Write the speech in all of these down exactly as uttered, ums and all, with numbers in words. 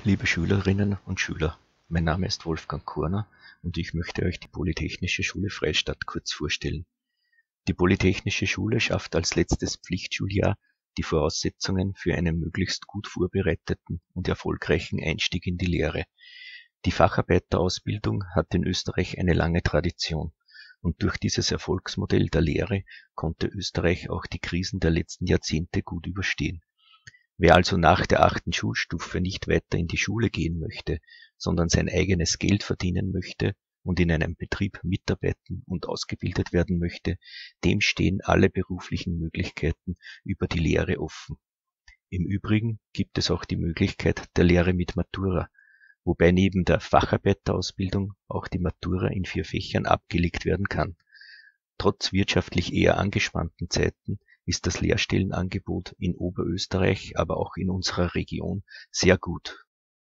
Liebe Schülerinnen und Schüler, mein Name ist Wolfgang Korner und ich möchte euch die Polytechnische Schule Freistadt kurz vorstellen. Die Polytechnische Schule schafft als letztes Pflichtschuljahr die Voraussetzungen für einen möglichst gut vorbereiteten und erfolgreichen Einstieg in die Lehre. Die Facharbeiterausbildung hat in Österreich eine lange Tradition und durch dieses Erfolgsmodell der Lehre konnte Österreich auch die Krisen der letzten Jahrzehnte gut überstehen. Wer also nach der achten Schulstufe nicht weiter in die Schule gehen möchte, sondern sein eigenes Geld verdienen möchte und in einem Betrieb mitarbeiten und ausgebildet werden möchte, dem stehen alle beruflichen Möglichkeiten über die Lehre offen. Im Übrigen gibt es auch die Möglichkeit der Lehre mit Matura, wobei neben der Facharbeiterausbildung auch die Matura in vier Fächern abgelegt werden kann. Trotz wirtschaftlich eher angespannten Zeiten ist das Lehrstellenangebot in Oberösterreich, aber auch in unserer Region sehr gut.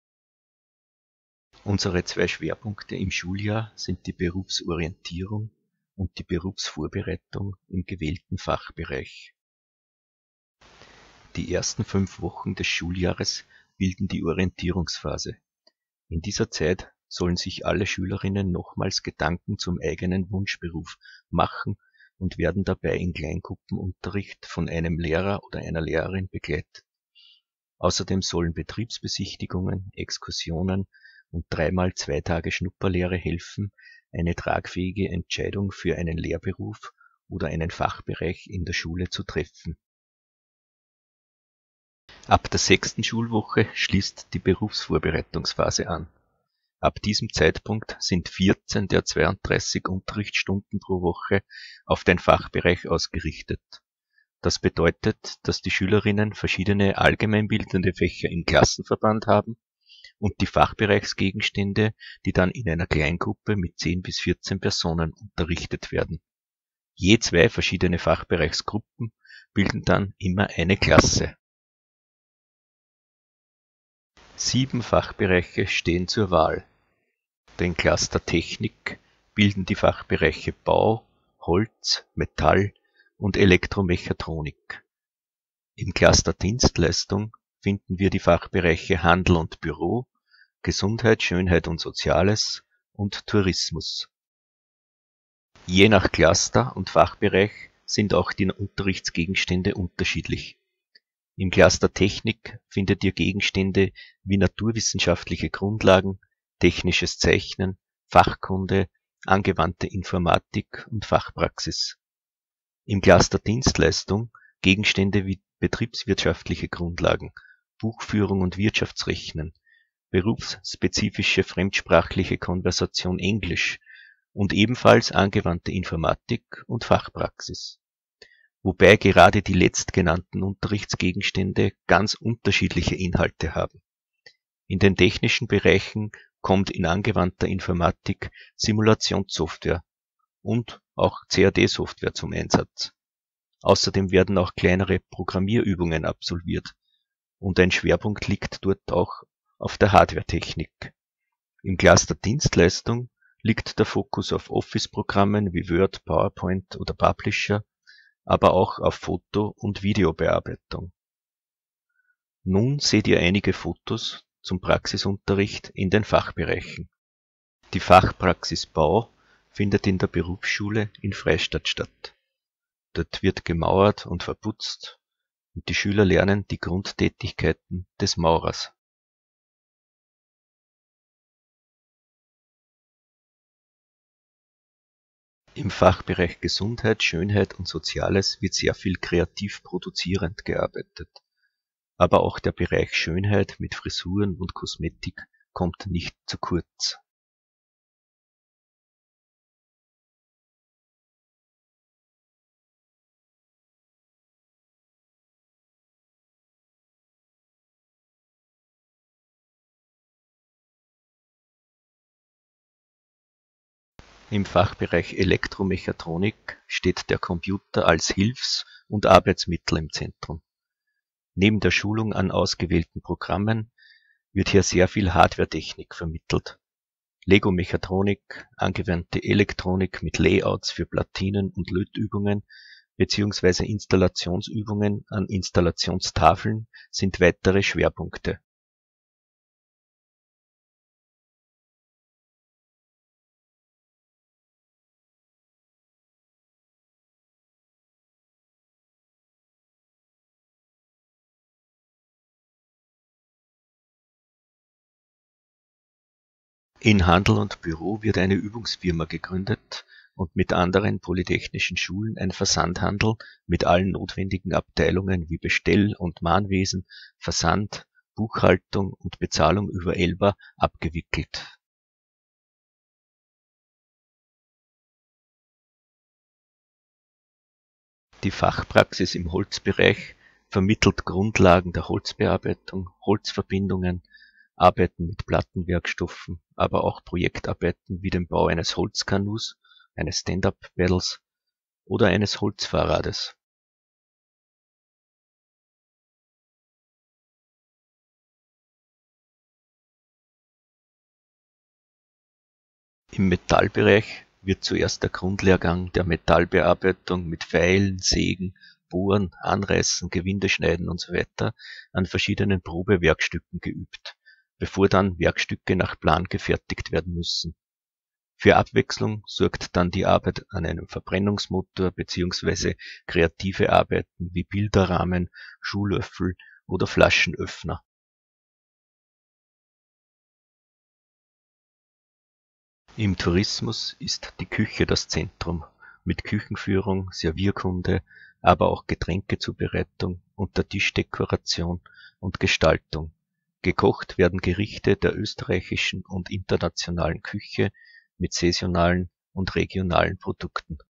Unsere zwei Schwerpunkte im Schuljahr sind die Berufsorientierung und die Berufsvorbereitung im gewählten Fachbereich. Die ersten fünf Wochen des Schuljahres bilden die Orientierungsphase. In dieser Zeit sollen sich alle Schülerinnen nochmals Gedanken zum eigenen Wunschberuf machen und werden dabei in Kleingruppenunterricht von einem Lehrer oder einer Lehrerin begleitet. Außerdem sollen Betriebsbesichtigungen, Exkursionen und dreimal zwei Tage Schnupperlehre helfen, eine tragfähige Entscheidung für einen Lehrberuf oder einen Fachbereich in der Schule zu treffen. Ab der sechsten Schulwoche schließt die Berufsvorbereitungsphase an. Ab diesem Zeitpunkt sind vierzehn der zweiunddreißig Unterrichtsstunden pro Woche auf den Fachbereich ausgerichtet. Das bedeutet, dass die Schülerinnen verschiedene allgemeinbildende Fächer im Klassenverband haben und die Fachbereichsgegenstände, die dann in einer Kleingruppe mit zehn bis vierzehn Personen unterrichtet werden. Je zwei verschiedene Fachbereichsgruppen bilden dann immer eine Klasse. Sieben Fachbereiche stehen zur Wahl. Den Cluster Technik bilden die Fachbereiche Bau, Holz, Metall und Elektromechatronik. Im Cluster Dienstleistung finden wir die Fachbereiche Handel und Büro, Gesundheit, Schönheit und Soziales und Tourismus. Je nach Cluster und Fachbereich sind auch die Unterrichtsgegenstände unterschiedlich. Im Cluster Technik findet ihr Gegenstände wie naturwissenschaftliche Grundlagen, technisches Zeichnen, Fachkunde, angewandte Informatik und Fachpraxis. Im Cluster Dienstleistung Gegenstände wie betriebswirtschaftliche Grundlagen, Buchführung und Wirtschaftsrechnen, berufsspezifische fremdsprachliche Konversation Englisch und ebenfalls angewandte Informatik und Fachpraxis. Wobei gerade die letztgenannten Unterrichtsgegenstände ganz unterschiedliche Inhalte haben. In den technischen Bereichen kommt in angewandter Informatik Simulationssoftware und auch C A D-Software zum Einsatz. Außerdem werden auch kleinere Programmierübungen absolviert und ein Schwerpunkt liegt dort auch auf der Hardwaretechnik. Im Cluster Dienstleistung liegt der Fokus auf Office-Programmen wie Word, PowerPoint oder Publisher, aber auch auf Foto- und Videobearbeitung. Nun seht ihr einige Fotos zum Praxisunterricht in den Fachbereichen. Die Fachpraxis Bau findet in der Berufsschule in Freistadt statt. Dort wird gemauert und verputzt und die Schüler lernen die Grundtätigkeiten des Maurers. Im Fachbereich Gesundheit, Schönheit und Soziales wird sehr viel kreativ produzierend gearbeitet. Aber auch der Bereich Schönheit mit Frisuren und Kosmetik kommt nicht zu kurz. Im Fachbereich Elektromechatronik steht der Computer als Hilfs- und Arbeitsmittel im Zentrum. Neben der Schulung an ausgewählten Programmen wird hier sehr viel Hardwaretechnik vermittelt. Lego-Mechatronik, angewandte Elektronik mit Layouts für Platinen und Lötübungen bzw. Installationsübungen an Installationstafeln sind weitere Schwerpunkte. In Handel und Büro wird eine Übungsfirma gegründet und mit anderen polytechnischen Schulen ein Versandhandel mit allen notwendigen Abteilungen wie Bestell- und Mahnwesen, Versand, Buchhaltung und Bezahlung über Elba abgewickelt. Die Fachpraxis im Holzbereich vermittelt Grundlagen der Holzbearbeitung, Holzverbindungen, Arbeiten mit Plattenwerkstoffen, aber auch Projektarbeiten wie den Bau eines Holzkanus, eines Stand-up-Paddles oder eines Holzfahrrades. Im Metallbereich wird zuerst der Grundlehrgang der Metallbearbeitung mit Feilen, Sägen, Bohren, Anreißen, Gewindeschneiden usw. an verschiedenen Probewerkstücken geübt, bevor dann Werkstücke nach Plan gefertigt werden müssen. Für Abwechslung sorgt dann die Arbeit an einem Verbrennungsmotor bzw. kreative Arbeiten wie Bilderrahmen, Schuhlöffel oder Flaschenöffner. Im Tourismus ist die Küche das Zentrum, mit Küchenführung, Servierkunde, aber auch Getränkezubereitung, Untertischdekoration und Gestaltung. Gekocht werden Gerichte der österreichischen und internationalen Küche mit saisonalen und regionalen Produkten.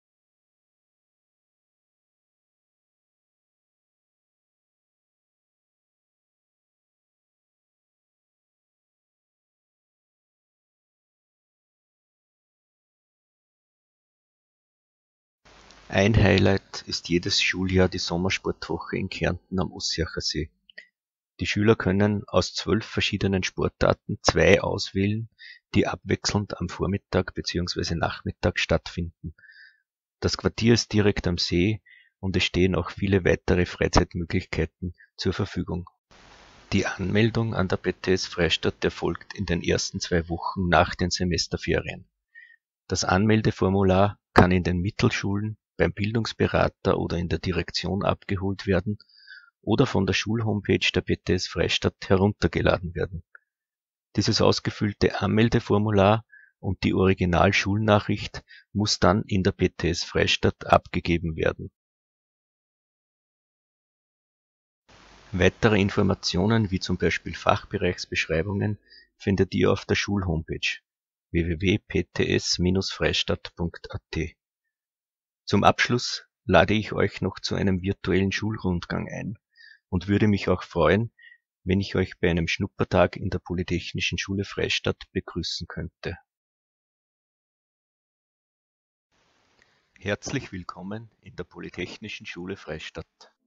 Ein Highlight ist jedes Schuljahr die Sommersportwoche in Kärnten am Ossiacher See. Die Schüler können aus zwölf verschiedenen Sportarten zwei auswählen, die abwechselnd am Vormittag bzw. Nachmittag stattfinden. Das Quartier ist direkt am See und es stehen auch viele weitere Freizeitmöglichkeiten zur Verfügung. Die Anmeldung an der B T S Freistadt erfolgt in den ersten zwei Wochen nach den Semesterferien. Das Anmeldeformular kann in den Mittelschulen, beim Bildungsberater oder in der Direktion abgeholt werden oder von der Schulhomepage der B T S Freistadt heruntergeladen werden. Dieses ausgefüllte Anmeldeformular und die Original-Schulnachricht muss dann in der B T S Freistadt abgegeben werden. Weitere Informationen wie zum Beispiel Fachbereichsbeschreibungen findet ihr auf der Schulhomepage w w w punkt p t s Bindestrich freistadt punkt a t. Zum Abschluss lade ich euch noch zu einem virtuellen Schulrundgang ein und würde mich auch freuen, wenn ich euch bei einem Schnuppertag in der Polytechnischen Schule Freistadt begrüßen könnte. Herzlich willkommen in der Polytechnischen Schule Freistadt.